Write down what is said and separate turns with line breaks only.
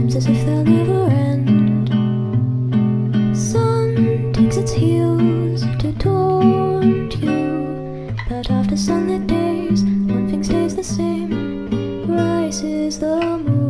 seems as if they'll never end. Sun digs its heels to taunt you, but after sunlit days, one thing stays the same. Rises the moon.